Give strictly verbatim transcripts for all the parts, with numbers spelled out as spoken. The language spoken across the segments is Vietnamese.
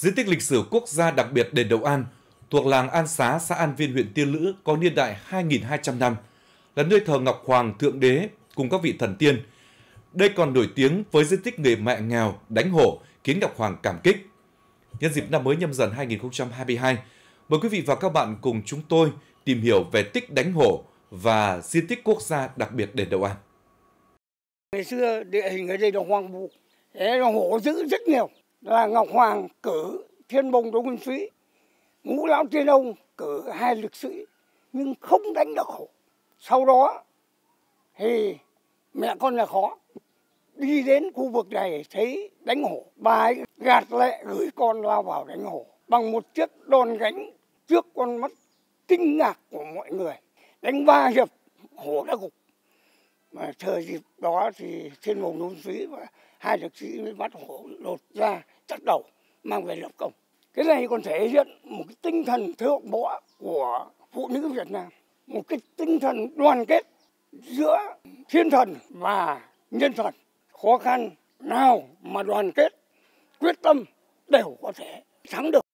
Di tích lịch sử quốc gia đặc biệt đền Đầu An thuộc làng An Xá, xã An Viên, huyện Tiên Lữ có niên đại hai nghìn hai trăm năm, là nơi thờ Ngọc Hoàng Thượng Đế cùng các vị thần tiên. Đây còn nổi tiếng với di tích người mẹ nghèo đánh hổ khiến Ngọc Hoàng cảm kích. Nhân dịp năm mới Nhâm Dần hai nghìn không trăm hai mươi hai, mời quý vị và các bạn cùng chúng tôi tìm hiểu về tích đánh hổ và di tích quốc gia đặc biệt đền Đầu An. Ngày xưa địa hình ở đây là hoang vu, thế là hổ dữ rất nhiều. Là Ngọc Hoàng cử Thiên Bồng Đỗ Nguyên Súy, Ngũ Lão Tiên Ông cử hai lực sĩ nhưng không đánh được hổ. Sau đó thì mẹ con là khó đi đến khu vực này thấy đánh hổ, bà ấy gạt lệ gửi con lao vào đánh hổ bằng một chiếc đòn gánh trước con mắt kinh ngạc của mọi người. Đánh ba hiệp hổ đã gục. Mà thời dịp đó thì Thiên Bồng Đỗ Nguyên Súy và hai lực sĩ mới bắt hổ lột ra chặt đầu mang về lập công. Cái này còn thể hiện một cái tinh thần thượng võ của phụ nữ Việt Nam, một cái tinh thần đoàn kết giữa thiên thần và nhân thần. Khó khăn nào mà đoàn kết, quyết tâm đều có thể thắng được.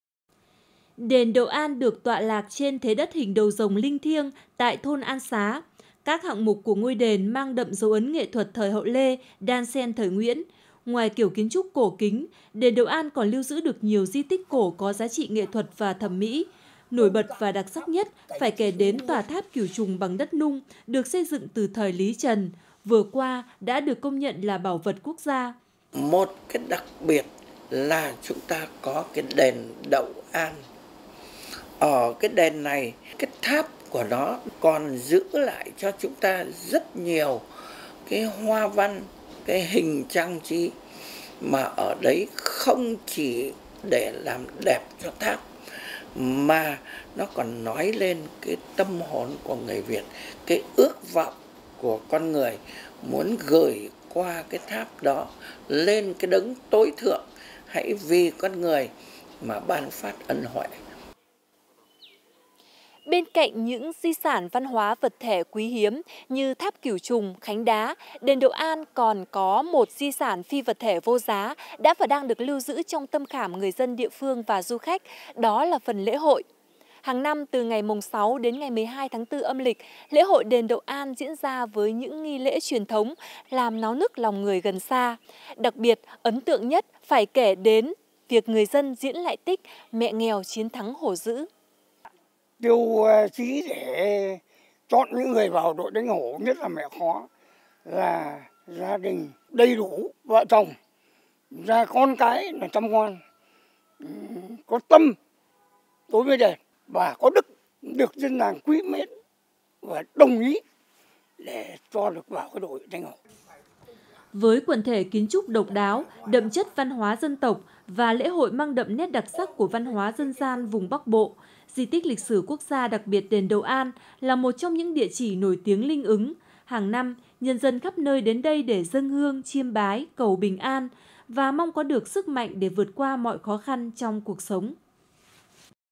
Đền Đầu An được tọa lạc trên thế đất hình đầu rồng linh thiêng tại thôn An Xá. Các hạng mục của ngôi đền mang đậm dấu ấn nghệ thuật thời Hậu Lê, đan xen thời Nguyễn. Ngoài kiểu kiến trúc cổ kính, đền Đầu An còn lưu giữ được nhiều di tích cổ có giá trị nghệ thuật và thẩm mỹ. Nổi bật và đặc sắc nhất phải kể đến tòa tháp Cửu Trùng bằng đất nung, được xây dựng từ thời Lý Trần, vừa qua đã được công nhận là bảo vật quốc gia. Một cái đặc biệt là chúng ta có cái đền Đầu An. Ở cái đền này, cái tháp của nó còn giữ lại cho chúng ta rất nhiều cái hoa văn, cái hình trang trí mà ở đấy không chỉ để làm đẹp cho tháp mà nó còn nói lên cái tâm hồn của người Việt, cái ước vọng của con người muốn gửi qua cái tháp đó lên cái đấng tối thượng, hãy vì con người mà ban phát ân huệ. Bên cạnh những di sản văn hóa vật thể quý hiếm như tháp Cửu Trùng, Khánh Đá, đền Đầu An còn có một di sản phi vật thể vô giá đã và đang được lưu giữ trong tâm khảm người dân địa phương và du khách, đó là phần lễ hội. Hàng năm từ ngày mùng sáu đến ngày mười hai tháng tư âm lịch, lễ hội đền Đầu An diễn ra với những nghi lễ truyền thống làm náo nức lòng người gần xa. Đặc biệt, ấn tượng nhất phải kể đến việc người dân diễn lại tích mẹ nghèo chiến thắng hổ dữ. Tiêu chí để chọn những người vào đội đánh hổ, nhất là mẹ khó, là gia đình đầy đủ, vợ chồng, ra con cái là chăm ngoan, có tâm đối với đền và có đức, được dân làng quý mến và đồng ý để cho được vào cái đội đánh hổ. Với quần thể kiến trúc độc đáo, đậm chất văn hóa dân tộc và lễ hội mang đậm nét đặc sắc của văn hóa dân gian vùng Bắc Bộ, di tích lịch sử quốc gia đặc biệt đền Đầu An là một trong những địa chỉ nổi tiếng linh ứng. Hàng năm, nhân dân khắp nơi đến đây để dâng hương, chiêm bái, cầu bình an và mong có được sức mạnh để vượt qua mọi khó khăn trong cuộc sống.